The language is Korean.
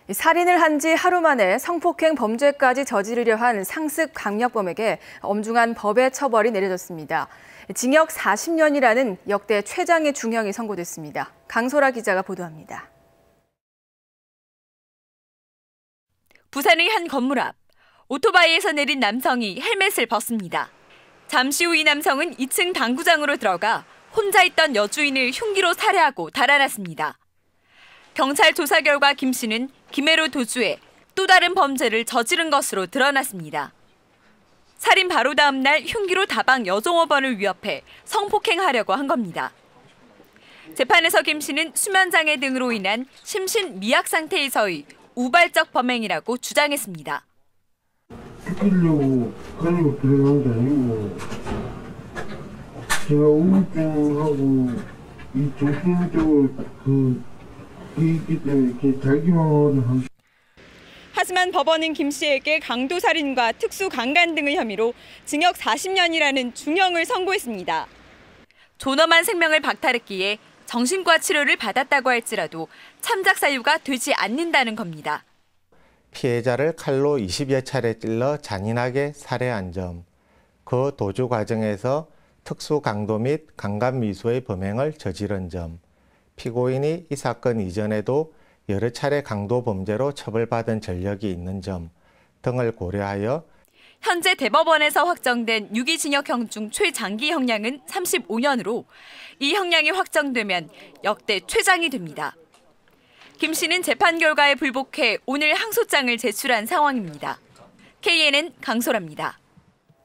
살인을 한 지 하루 만에 성폭행 범죄까지 저지르려 한 상습 강력범에게 엄중한 법의 처벌이 내려졌습니다. 징역 40년이라는 역대 최장의 중형이 선고됐습니다. 강소라 기자가 보도합니다. 부산의 한 건물 앞, 오토바이에서 내린 남성이 헬멧을 벗습니다. 잠시 후 이 남성은 2층 당구장으로 들어가 혼자 있던 여주인을 흉기로 살해하고 달아났습니다. 경찰 조사 결과 김 씨는 김해로 도주해 또 다른 범죄를 저지른 것으로 드러났습니다. 살인 바로 다음 날 흉기로 다방 여종업원을 위협해 성폭행하려고 한 겁니다. 재판에서 김 씨는 수면장애 등으로 인한 심신 미약 상태에서의 우발적 범행이라고 주장했습니다. 죽이려고 가지고 들어간 게 아니고 제가 우울증하고 이 정신적으로 있기 때문에 이렇게 자기방어를 한. 하지만 법원은 김 씨에게 강도살인과 특수강간 등의 혐의로 징역 40년이라는 중형을 선고했습니다. 존엄한 생명을 박탈했기에 정신과 치료를 받았다고 할지라도 참작 사유가 되지 않는다는 겁니다. 피해자를 칼로 20여 차례 찔러 잔인하게 살해한 점, 그 도주 과정에서 특수강도 및 강간미수의 범행을 저지른 점, 피고인이 이 사건 이전에도 여러 차례 강도 범죄로 처벌받은 전력이 있는 점 등을 고려하여 현재 대법원에서 확정된 유기징역형 중 최장기 형량은 35년으로 이 형량이 확정되면 역대 최장이 됩니다. 김 씨는 재판 결과에 불복해 오늘 항소장을 제출한 상황입니다. KNN 강소라입니다.